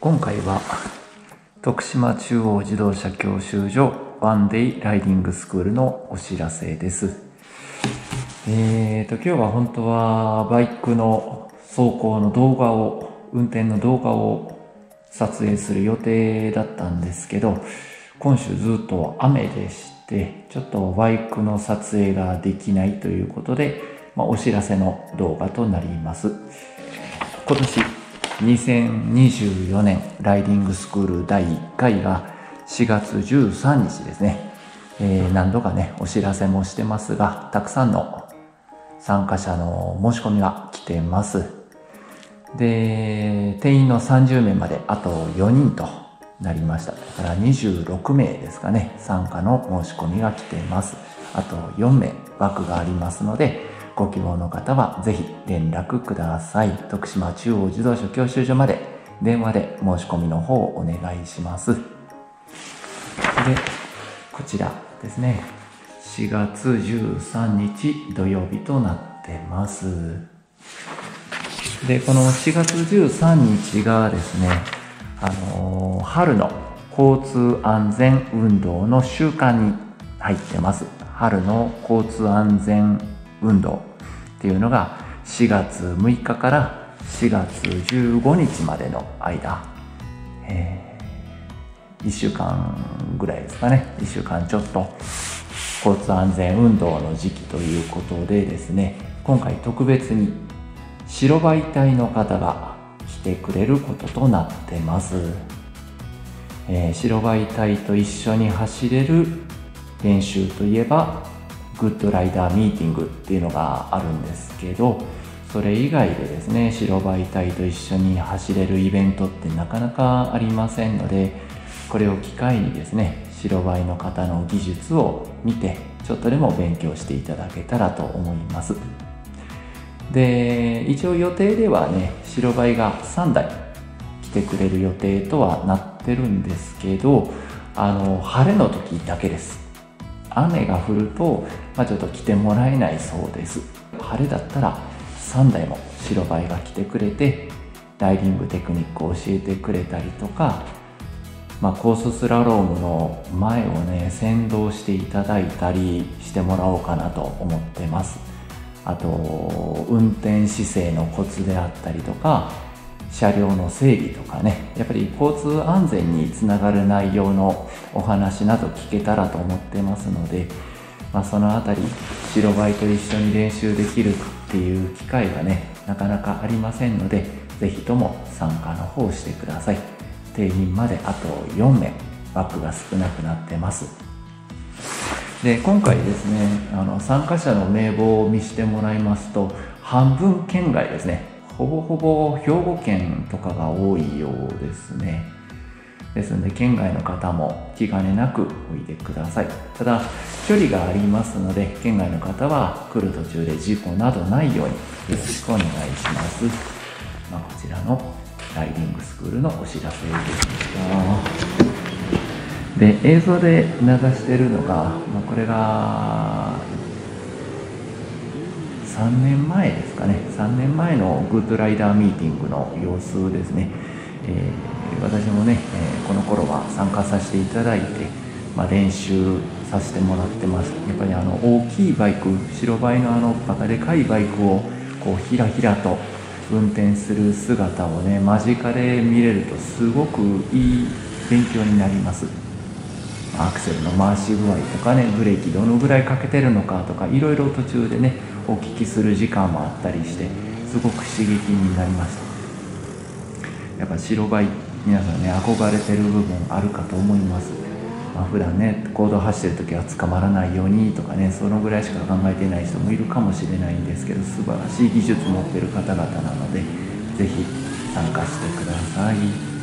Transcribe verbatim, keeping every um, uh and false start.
今回は徳島中央自動車教習所ワンデイライディングスクールのお知らせです。えーと今日は本当はバイクの走行の動画を運転の動画を撮影する予定だったんですけど、今週ずっと雨でしてちょっとバイクの撮影ができないということで、まあ、お知らせの動画となります。今年にせんにじゅうよねんライディングスクールだいいっかいがしがつじゅうさんにちですね、えー、何度かねお知らせもしてますが、たくさんの参加者の申し込みが来てます。で、定員のさんじゅうめいまであとよにんとなりました。だからにじゅうろくめいですかね、参加の申し込みが来てます。あとよんめい枠がありますので、ご希望の方はぜひ連絡ください。徳島中央自動車教習所まで電話で申し込みの方をお願いします。で、こちらですね、しがつじゅうさんにち土曜日となってます。で、このしがつじゅうさんにちがですね、あのー、春の交通安全運動の週間に入ってます。春の交通安全運動っていうのがしがつむいかからしがつじゅうごにちまでの間、えー、いっしゅうかんぐらいですかね、いっしゅうかんちょっと交通安全運動の時期ということでですね、今回特別に白バイ隊の方が来てくれることとなってます。えー、白バイ隊と一緒に走れる練習といえばグッドライダーミーティングっていうのがあるんですけど、それ以外でですね、白バイ隊と一緒に走れるイベントってなかなかありませんので、これを機会にですね、白バイの方の技術を見てちょっとでも勉強していただけたらと思います。で、一応予定ではね、白バイがさんだい来てくれる予定とはなってるんですけど、あの晴れの時だけです。雨が降ると、まあ、ちょっと来てもらえないそうです。晴れだったらさんだいも白バイが来てくれてライディングテクニックを教えてくれたりとか、まあ、コーススラロームの前をね先導していただいたりしてもらおうかなと思ってます。あと運転姿勢のコツであったりとか車両の整備とかね、やっぱり交通安全につながる内容のお話など聞けたらと思ってますので、まあ、そのあたり白バイと一緒に練習できるっていう機会がねなかなかありませんので、ぜひとも参加の方してください。定員まであとよんめい、枠が少なくなってます。で、今回ですね、あの参加者の名簿を見せてもらいますと半分県外ですね。ほぼほぼ兵庫県とかが多いようですね。ですので県外の方も気兼ねなくおいでください。ただ距離がありますので、県外の方は来る途中で事故などないようによろしくお願いします。まあ、こちらのライディングスクールのお知らせでした。で、映像で流してるのが、まあ、これがさんねんまえですかね、さんねんまえのグッドライダーミーティングの様子ですね。えー、私もね、えー、この頃は参加させていただいて、まあ、練習させてもらってます。やっぱりあの大きいバイク、白バイのあのバカでかいバイクをこうひらひらと運転する姿をね間近で見れるとすごくいい勉強になります。アクセルの回し具合とかね、ブレーキどのぐらいかけてるのかとか、いろいろ途中でねお聞きする時間もあったりして、すごく刺激になりました。やっぱ白バイ皆さんね憧れてる部分あるかと思います。まあ、普段ね公道走ってる時は捕まらないようにとかね、そのぐらいしか考えていない人もいるかもしれないんですけど、素晴らしい技術持ってる方々なのでぜひ参加してください。